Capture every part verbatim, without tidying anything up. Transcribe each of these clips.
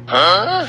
Huh?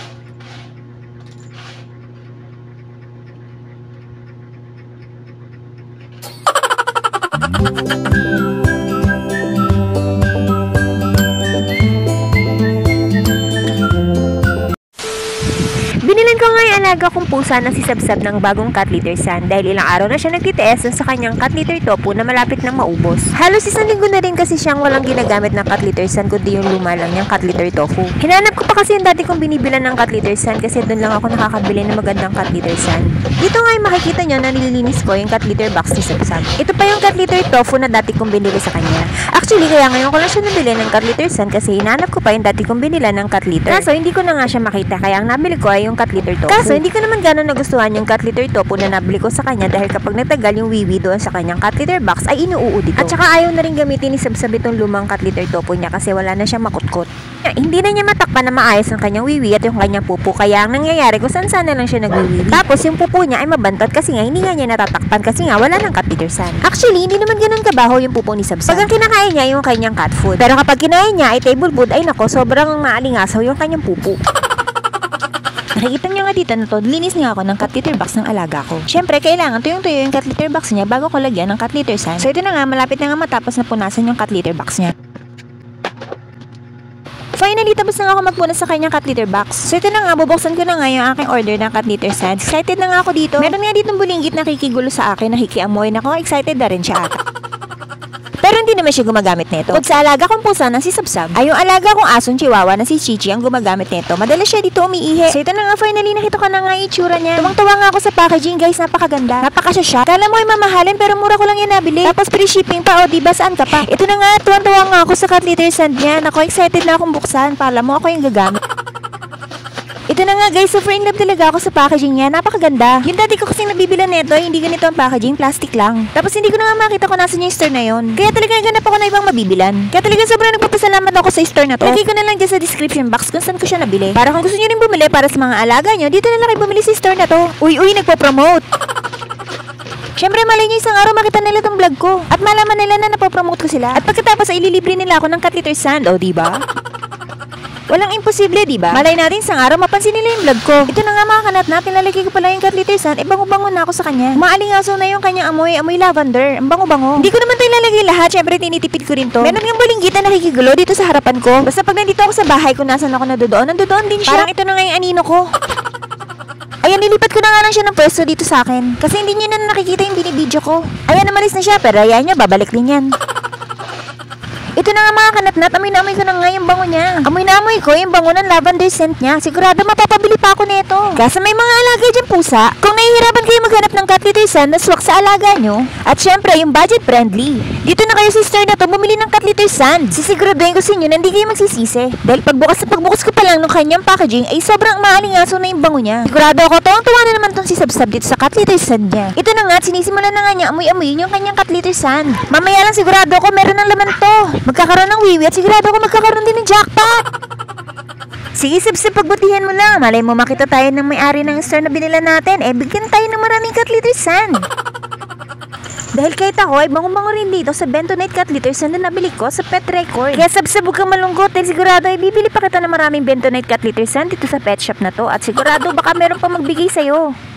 Binilan ko nga yung alaga kong pusa na si Sabsab ng bagong cat litter sand dahil ilang araw na siya nagtitiis sa kanyang cat litter tofu na malapit nang maubos. Halos isang linggo na rin kasi siyang walang ginagamit ng cat litter sand kundi yung luma lang niyang cat litter tofu. Hinanap ko pa kasi yung dati kong binibilan ng cat litter sand kasi doon lang ako nakakabili ng magandang cat litter sand. Dito nga yung makikita nyo na nililinis ko yung cat litter box ni Sabsab. Ito pa yung cat litter tofu na dati kong binili sa kanya. Actually, kaya ngayon ko lang siya nabili ng cat litter sand kasi hinanap ko pa yung dati kong binila ng cat litter. Kaso hindi ko na nga siya makita kaya ang nabili ko ay yung cat litter tofu. Kaso hindi ko naman gano'n nagustuhan yung cat litter tofu na nabili ko sa kanya dahil kapag nagtagal yung wiwi doon sa kanyang cat litter box ay inuuu dito. At saka ayaw na rin gamitin ni Sabsab itong lumang cat litter tofu niya kasi wala na siyang makutkot. Hindi na niya matakpan na maayos ang kanyang wiwi at yung kanyang pupo kaya ang nangyayari kung saan sana lang siya nagwiwiwi. Tapos yung pupo niya ay mabantot kasi nga hindi nga niya natatakpan kasi nga wala ng cat litter sand. Actually, hindi naman ganun kabaho yung pupo ni Sabsab. Pag ang kinakain niya yung kanyang cat food. Pero kapag kinain niya ay table food ay nako sobrang maalingasaw yung kanyang pupo. Nakikita nyo nga dito na to, linis nga ako ng cat litter box ng alaga ko. Siyempre, kailangan tuyong-tuyo yung cat litter box niya bago ko lagyan ng cat litter sand. So ito na nga, malapit na nga matapos na punasan yung cat litter box niya. Finally, tapos na nga ako magpunas sa kanyang cat litter box. So ito na nga, bubuksan ko na nga yung aking order ng cat litter sand. Excited na nga ako dito. Meron nga ditong bulinggit na kikigulo sa akin, nakikiamoy na ako. Excited na rin siya ata. Pero hindi naman siya gumagamit nito. Kung sa alaga kong pusa na si Sabsab, ay yung alaga kong asong chihuahua na si Chichi ang gumagamit nito. Madalas siya dito umiihi. So ito na nga, finally nakita ko na nga yung itsura niya. Tuwang-tuwa nga ako sa packaging, guys. Napakaganda. Napakasya. Kala mo ay mamahalin pero mura ko lang yan nabili. Tapos free shipping pa. O diba saan ka pa? Ito na nga, tuwang-tuwa nga ako sa cat litter sand niya. Ako excited na akong buksan. Pala mo ako yung gagamit. Ito na nga guys, super in love talaga ako sa packaging niya. Napakaganda. Yung dati ko kasing nabibilan nito, hindi ganito ang packaging, plastic lang. Tapos hindi ko na nga makita kung nasan yung store na yon. Kaya talaga ganap ako na ibang mabibilan. Kaya talaga sobrang nagpapasalamat ako sa store na to. Lagay ko na lang dyan sa description box kung saan ko siya nabili. Para kung gusto niyo rin bumili para sa mga alaga nyo, dito na lang kayo bumili sa store na to. Uy, uy, nagpo-promote. Siyempre, malay nyo isang araw makita nila tong vlog ko. At malaman nila na napopromote ko sila. At pagkatapos ay ililibre nila ako ng cat litter sand. O, diba? Walang imposible, diba? Malay natin isang araw mapansin nila yung vlog ko. Ito na nga mga kanat na, nilalagay ko pala yung cat litter sand, eh bango-bango na ako sa kanya. Maalingaso na yung kanyang amoy, amoy lavender. Ang bango-bango. Hindi ko naman ito ilalagay lahat, syempre tinitipid ko rin to. Meron yung bulinggit na nakikigulo dito sa harapan ko. Basta pag nandito ako sa bahay kung nasan ako nadodoon, nandodoon din siya. Parang ito na nga yung anino ko. Ayan, nilipat ko na nga lang siya ng pwesto dito sa akin. Kasi hindi niya na nakikita yung binibidyo ko. Ayan, namalis na siya, pero ayan niya, babalik din yan. Ito na nga mga kanatnat, amoy na amoy ko na nga yung bango niya. Amoy na amoy ko yung bango ng lavender scent niya. Sigurado mapapabili pa ako nito. Kasi may mga alaga dyan pusa. Kung nahihirapan kayo maghanap ng cat litter sand na swak sa alaga nyo, at syempre yung budget friendly, dito na kayo sa store na to bumili ng cat litter sand. Sisiguraduhin ko sa inyo na hindi kayo magsisisi. Dahil pagbukas na pagbukas ko pa lang ng kanyang packaging ay sobrang maalingaso na yung bango niya. Sigurado ako to, ang tuwa na naman tong si Sabsab dito sa cat litter sand niya. Ito na nga, sinisimulan na nga niya amoy-amoy yung kanyang cat litter sand. Mamaya lang sigurado ako meron ng laman to. Magkakaroon ng wiwi at sigurado ako magkakaroon din ng jackpot. Sige, Sabsab, pagbutihan mo lang. Malay mo makita tayo ng may-ari ng store na binila natin. Eh, bigyan tayo ng maraming cat litter sand. Dahil kahit ako ay bango-bango rin dito sa Bentonite cat litter sand na nabili ko sa Pet Record. Kaya Sabsab, huwag kang malungkot dahil sigurado ay bibili pa kita ng maraming Bentonite cat litter sand dito sa pet shop na to. At sigurado baka meron pa magbigay sa'yo.